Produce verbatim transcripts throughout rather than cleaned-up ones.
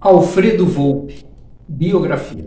Alfredo Volpi, biografia.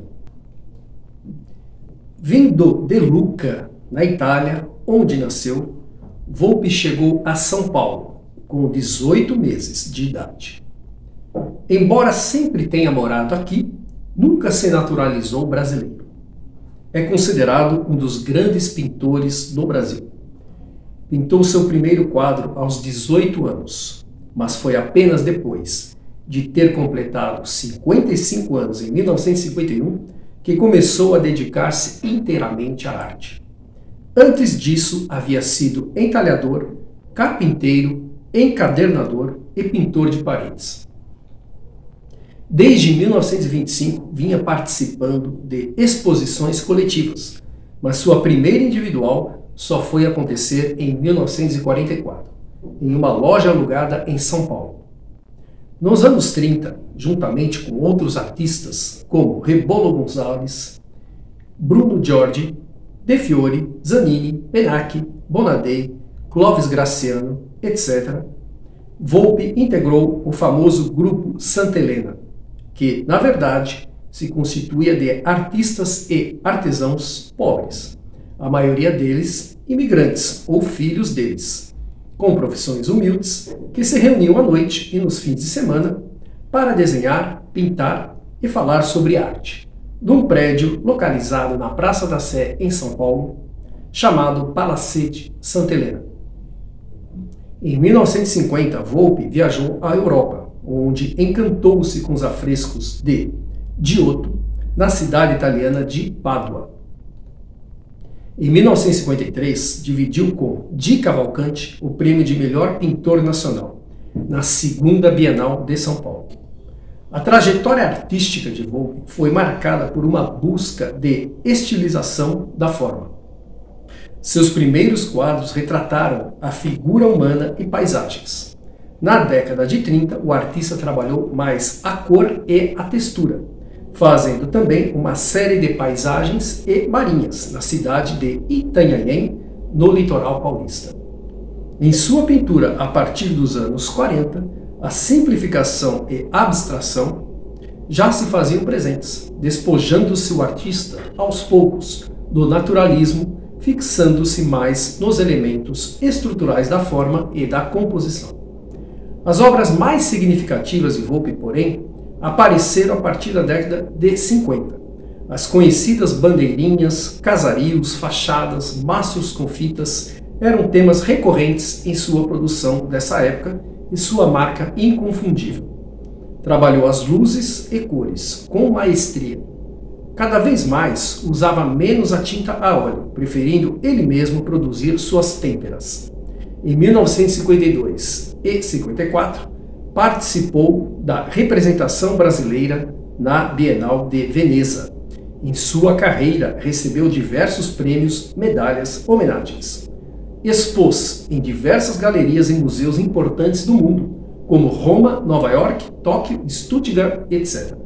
Vindo de Lucca, na Itália, onde nasceu, Volpi chegou a São Paulo com dezoito meses de idade. Embora sempre tenha morado aqui, nunca se naturalizou brasileiro. É considerado um dos grandes pintores do Brasil. Pintou seu primeiro quadro aos dezoito anos, mas foi apenas depois de ter completado cinquenta e cinco anos, em mil novecentos e cinquenta e um, que começou a dedicar-se inteiramente à arte. Antes disso, havia sido entalhador, carpinteiro, encadernador e pintor de paredes. Desde mil novecentos e vinte e cinco, vinha participando de exposições coletivas, mas sua primeira individual só foi acontecer em mil novecentos e quarenta e quatro, em uma loja alugada em São Paulo. Nos anos trinta, juntamente com outros artistas como Rebolo Gonzalez, Bruno Giorgi, De Fiori, Zanini, Penacchi, Bonadei, Clóvis Graciano, etcétera, Volpi integrou o famoso grupo Santa Helena, que, na verdade, se constituía de artistas e artesãos pobres, a maioria deles imigrantes ou filhos deles, com profissões humildes, que se reuniam à noite e nos fins de semana para desenhar, pintar e falar sobre arte, num prédio localizado na Praça da Sé, em São Paulo, chamado Palacete Santa Helena. Em mil novecentos e cinquenta, Volpi viajou à Europa, onde encantou-se com os afrescos de Giotto, na cidade italiana de Pádua. Em mil novecentos e cinquenta e três, dividiu com Di Cavalcanti o prêmio de melhor pintor nacional, na segunda Bienal de São Paulo. A trajetória artística de Volpi foi marcada por uma busca de estilização da forma. Seus primeiros quadros retrataram a figura humana e paisagens. Na década de trinta, o artista trabalhou mais a cor e a textura, fazendo também uma série de paisagens e marinhas na cidade de Itanhaém, no litoral paulista. Em sua pintura, a partir dos anos quarenta, a simplificação e abstração já se faziam presentes, despojando-se o artista, aos poucos, do naturalismo, fixando-se mais nos elementos estruturais da forma e da composição. As obras mais significativas de Volpi, porém, apareceram a partir da década de cinquenta. As conhecidas bandeirinhas, casarios, fachadas, mastros com fitas eram temas recorrentes em sua produção dessa época e sua marca inconfundível. Trabalhou as luzes e cores com maestria. Cada vez mais usava menos a tinta a óleo, preferindo ele mesmo produzir suas têmperas. Em mil novecentos e cinquenta e dois e cinquenta e quatro, participou da representação brasileira na Bienal de Veneza. Em sua carreira, recebeu diversos prêmios, medalhas, homenagens. Expôs em diversas galerias e museus importantes do mundo, como Roma, Nova York, Tóquio, Stuttgart, etcétera.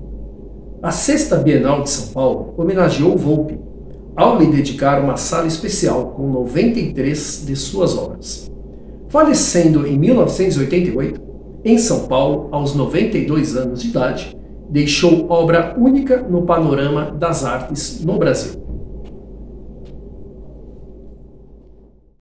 A sexta Bienal de São Paulo homenageou Volpi, ao lhe dedicar uma sala especial com noventa e três de suas obras. Falecendo em mil novecentos e oitenta e oito, em São Paulo, aos noventa e dois anos de idade, deixou obra única no panorama das artes no Brasil.